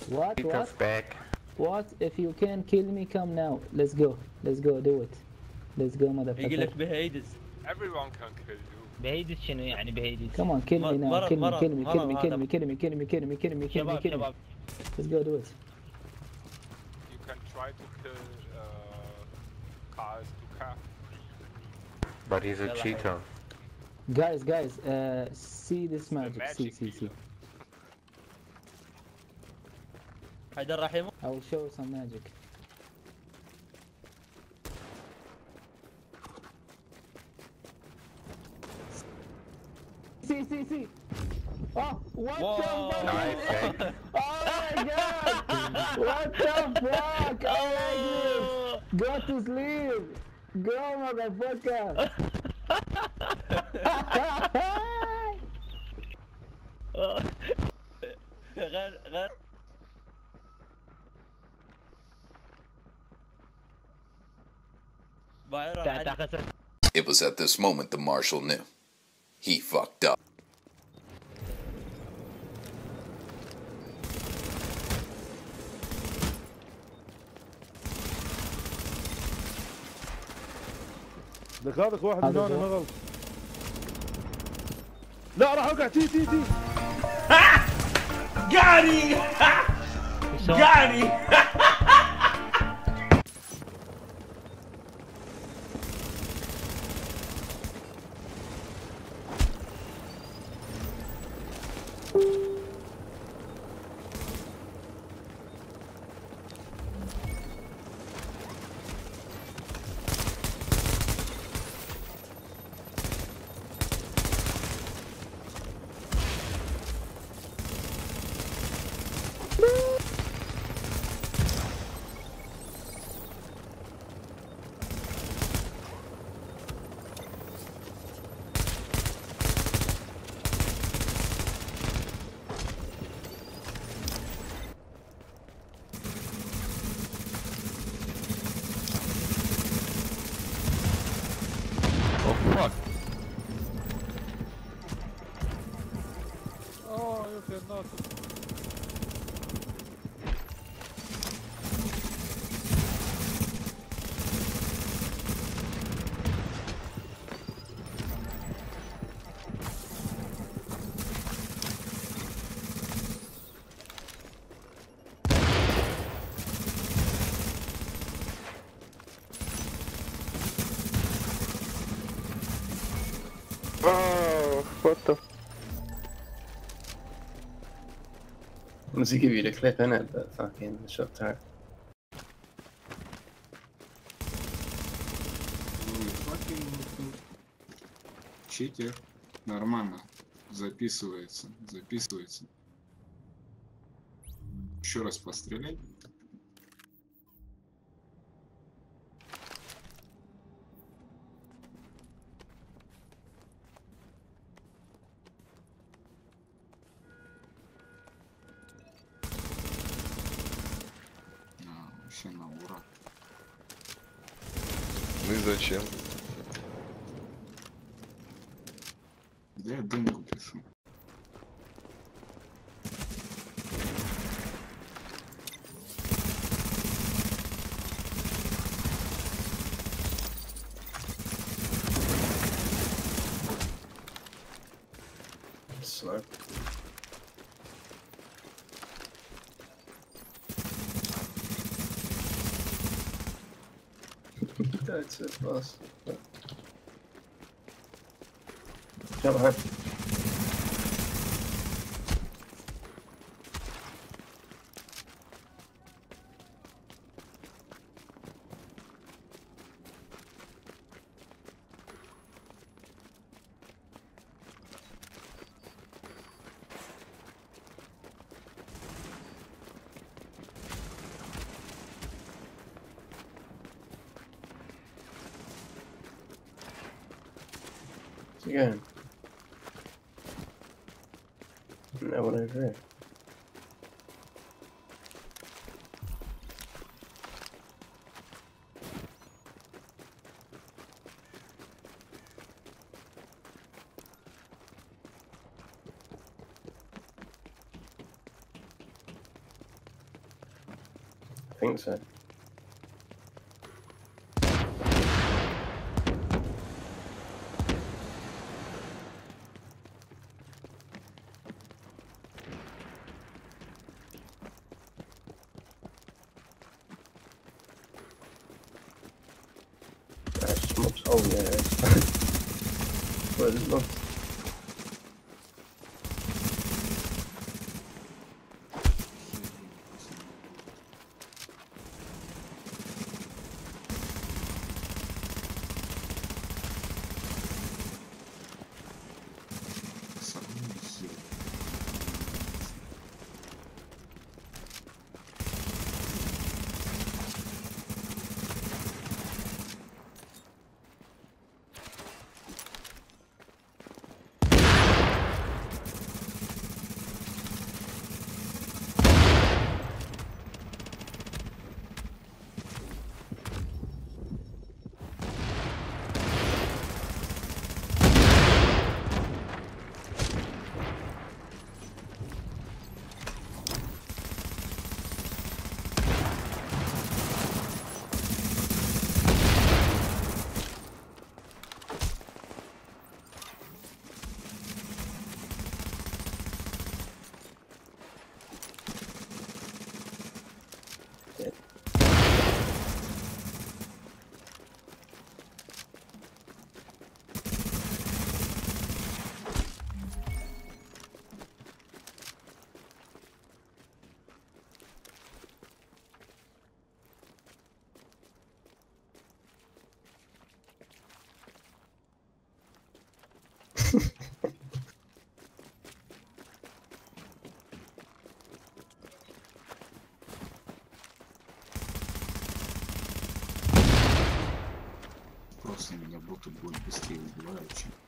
What? Keep us What? back. What? If you can kill me, come now. Let's go. Let's go. Do it. Let's go, يقول motherfucker. لك بهيدس. Everyone can kill you. بهيدس شنو يعني بهيدس؟ Come on, kill me now. Kill me. مرض Kill me. Kill مرض me. Kill هذا. me. Kill me. Kill me. Kill me. Kill me. Kill me. شباب Kill me. شباب. Let's go. Do it. You can try to kill Karl Stuka. But he's a يلا cheater. Guys, see this magic. See, see, see. حيدر راح يموت. I will show you some magic. See. Oh, what Whoa. the fuck? Nice, thank. Oh my god! What the fuck? I like this! Go to sleep! Go, motherfucker! غير It was at this moment the marshal knew. He fucked up. دخلك واحد من هذا هون هو. ما غلط. لا راح اوقع تي Got Got اه يا اخي الناس. Oh, what the? Once he give you the clip in it, but fucking shot tire. Читер. Нормально. Записывается. Еще раз пострелять. Вообще на ура. Ну и зачем? Да я дымку пишу. Slow. That's it, boss. Jump behind. Again. No one over here. think so. That's mobs. Oh yeah. Where is mobs? Просто меня боты будут быстрее убивают, чем